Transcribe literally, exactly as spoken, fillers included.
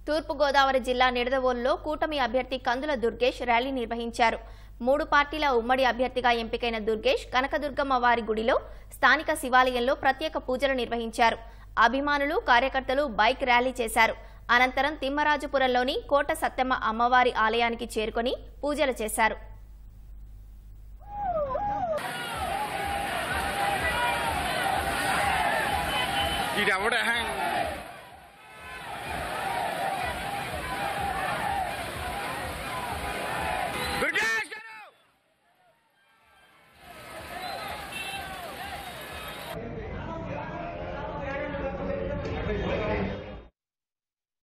తూర్పుగోదావరి జిల్లా నిడదవోలులో కూటమి అభ్యర్థి కందుల దుర్గేష్ ర్యాలీ నిర్వహించారు. మూడు పార్టీల ఉమ్మడి అభ్యర్థిగా ఎంపికైన దుర్గేష్ కనకదుర్గమ్మ వారి గుడిలో స్థానిక శివాలయంలో ప్రత్యేక పూజలు నిర్వహించారు. అభిమానులు, కార్యకర్తలు బైక్ ర్యాలీ చేశారు. అనంతరం తిమ్మరాజపురంలోని కోట సత్తెమ్మ అమ్మవారి ఆలయానికి చేరుకొని పూజలు చేశారు. ఇది